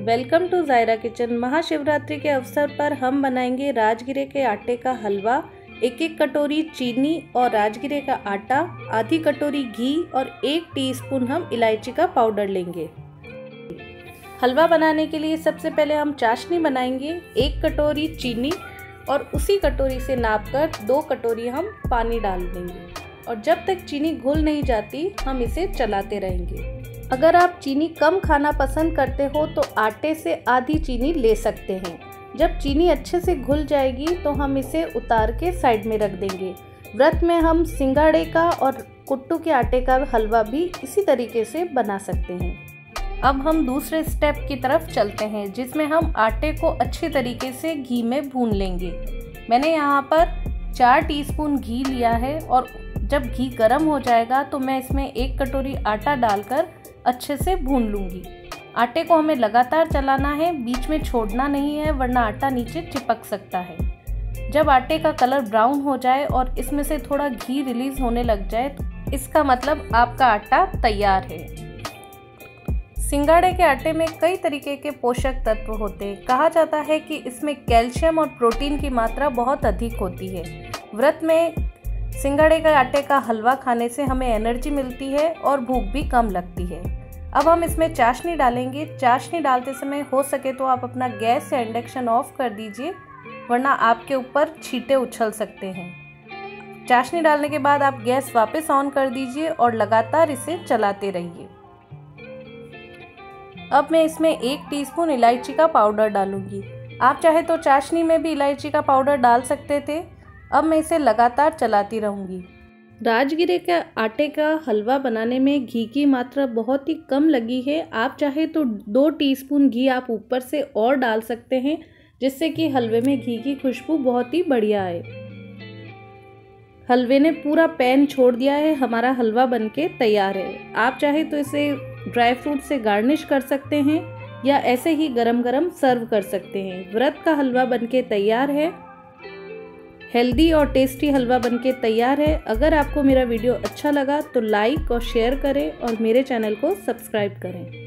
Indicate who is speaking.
Speaker 1: Welcome to Zaira kitchen. Mahashivratri के अवसर पर हम बनाएंगे राजगिरे के आटे का हलवा। एक कटोरी चीनी और राजगिरे का आटा, आधी कटोरी घी और 1 टीस्पून हम इलायची का पाउडर लेंगे। हलवा बनाने के लिए सबसे पहले हम चाशनी बनाएंगे। 1 कटोरी चीनी और उसी कटोरी से नापकर 2 कटोरी हम पानी डाल देंगे और जब तक चीनी घुल नहीं जाती हम इसे चलाते रहेंगे। अगर आप चीनी कम खाना पसंद करते हो तो आटे से आधी चीनी ले सकते हैं। जब चीनी अच्छे से घुल जाएगी तो हम इसे उतार के साइड में रख देंगे। व्रत में हम सिंगाड़े का और कुट्टू के आटे का हलवा भी इसी तरीके से बना सकते हैं। अब हम दूसरे स्टेप की तरफ चलते हैं, जिसमें हम आटे को अच्छी तरीके से घी में भून लेंगे। मैंने यहाँ पर 4 टीस्पून घी लिया है और जब घी गर्म हो जाएगा तो मैं इसमें 1 कटोरी आटा डालकर अच्छे से भून लूँगी। आटे को हमें लगातार चलाना है, बीच में छोड़ना नहीं है वरना आटा नीचे चिपक सकता है। जब आटे का कलर ब्राउन हो जाए और इसमें से थोड़ा घी रिलीज होने लग जाए तो इसका मतलब आपका आटा तैयार है। सिंगाड़े के आटे में कई तरीके के पोषक तत्व होते हैं। कहा जाता है कि इसमें कैल्शियम और प्रोटीन की मात्रा बहुत अधिक होती है। व्रत में सिंगाड़े के आटे का हलवा खाने से हमें एनर्जी मिलती है और भूख भी कम लगती है। अब हम इसमें चाशनी डालेंगे। चाशनी डालते समय हो सके तो आप अपना गैस या इंडक्शन ऑफ कर दीजिए, वरना आपके ऊपर छींटे उछल सकते हैं। चाशनी डालने के बाद आप गैस वापस ऑन कर दीजिए और लगातार इसे चलाते रहिए। अब मैं इसमें 1 टीस्पून इलायची का पाउडर डालूंगी। आप चाहे तो चाशनी में भी इलायची का पाउडर डाल सकते थे। अब मैं इसे लगातार चलाती रहूँगी। राजगिरे के आटे का हलवा बनाने में घी की मात्रा बहुत ही कम लगी है। आप चाहे तो 2 टीस्पून घी आप ऊपर से और डाल सकते हैं, जिससे कि हलवे में घी की खुशबू बहुत ही बढ़िया आए। हलवे ने पूरा पैन छोड़ दिया है, हमारा हलवा बनके तैयार है। आप चाहे तो इसे ड्राई फ्रूट से गार्निश कर सकते हैं या ऐसे ही गरम गरम सर्व कर सकते हैं। व्रत का हलवा बनके तैयार है। हेल्दी और टेस्टी हलवा बनके तैयार है। अगर आपको मेरा वीडियो अच्छा लगा तो लाइक और शेयर करें और मेरे चैनल को सब्सक्राइब करें।